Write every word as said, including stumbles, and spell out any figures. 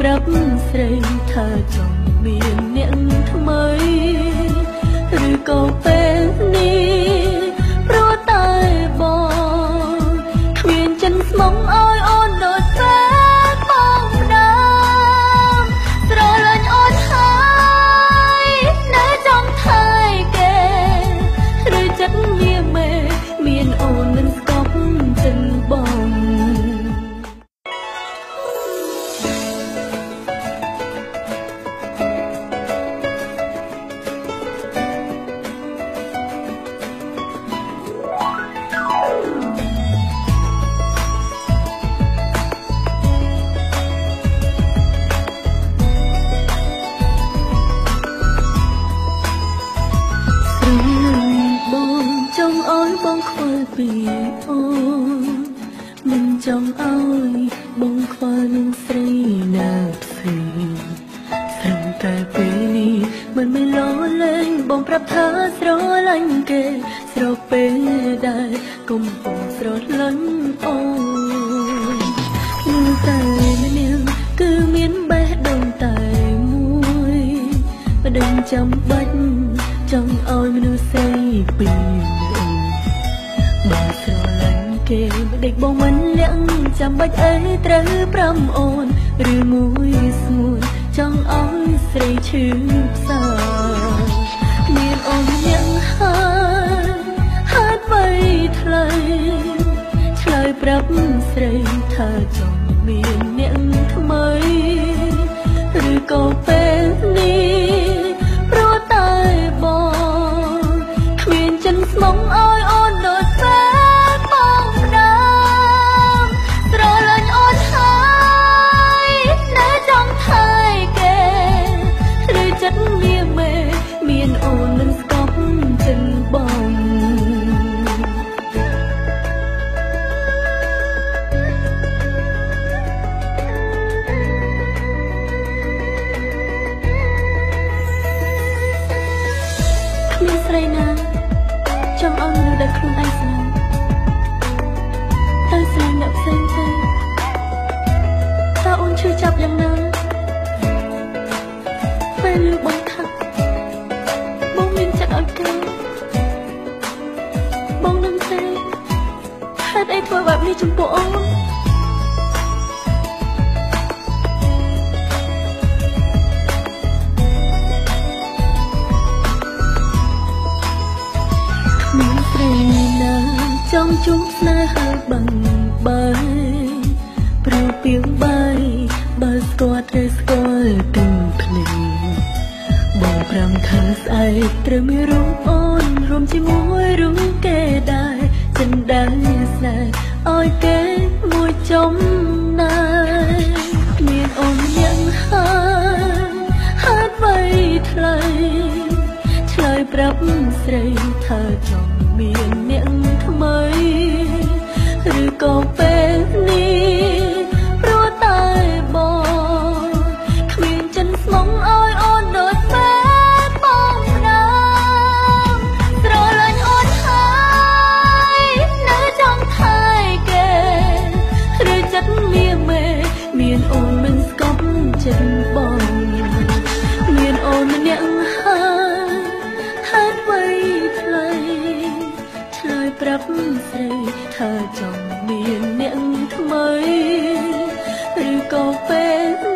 ប្រាប់ស្រីថាចង់មានអ្នកថ្មីឬក៏ពេលនេះព្រោះតែបងគ្មានចិនស្មុំឲ្យអូនដូចតែបងណាស្រលាញ់អូនហើយនៅចំថៃគេឬចិត្តងាមេមានអូនមិនស្គប់ចិនបងបងខ្វល់ពីអូនមិនចង់ឲ្យបងខ្វល់នឹងស្រីណាផ្សេងស្រាប់តែពេលនេះមិនមិនលោលែងបងប្រាប់ថាស្រឡាញ់គេស្រពេលដែលកំពុងស្រឡាញ់អូនគឺតែម្នាក់គឺមានបេះដូងតែមួយមិនដឹងចាំបាច់ចង់ឲ្យមនុស្សស្រីពីរបើស្រឡាញ់គេមិនដេកបងមិនលាក់ចាំបាច់អីត្រូវប្រាំអូនឬមួយស្ងួនចង់ឲ្យស្រីឈឺផ្សាមានអូនយ៉ាងហើយហើយបីថ្លៃឆ្លើយប្រាប់ស្រីថាចង់មានអ្នកថ្មីឬក៏ពេលនេះព្រោះតែបងគ្មានចិនស្មុំឲ្យអូនដូចតែបងណាស្រលាញ់អូនហើយនៅចំថៃគេឬចិត្តងាមេមានអូនមិនស្គប់ចិនបងគ្មានស្រីណាចង់ឲ្យមនុស្សដែលខ្លួនឯងស្នេហ៍ទៅស្នេហ៍អ្នកផ្សេងទេតើអូនឈឺចាប់យ៉ាងណាពេលលឺបងថាបងមានចិត្តឲ្យគេបងនឹងទេហេតុអីធ្វើបែបនេះចំពោះអូនចង់ជួបស្នេហាបាំងបាយព្រោះពីងបាយបើស្គាល់ត្រូវស្គាល់ទាំងភ្នែកបងប្រាំថាស្អែកត្រូវមានរូបអូនរួមជាមួយរូបគេដែរចិនដែរស្នេហ៍ឲ្យគេមួយចំណែកមានអូនយ៉ាងហើយហើយបីថ្លៃឆ្លើយប្រាប់ស្រីថាចង់មានអ្នកថ្មីឬក៏ពេលនេះព្រោះតែបងគ្មានចិនស្មុំឲ្យអូនដូចតែបងណាស្រលាញ់អូនហើយនៅចំថៃគេឬចិត្តងាមេមានអូនមិនស្គប់ចិនបងមានអូនម្នាក់ហើយហើយបីថ្លៃឆ្លើយប្រាប់ស្រីថាចង់មានអ្នកថ្មីឬក៏ពេល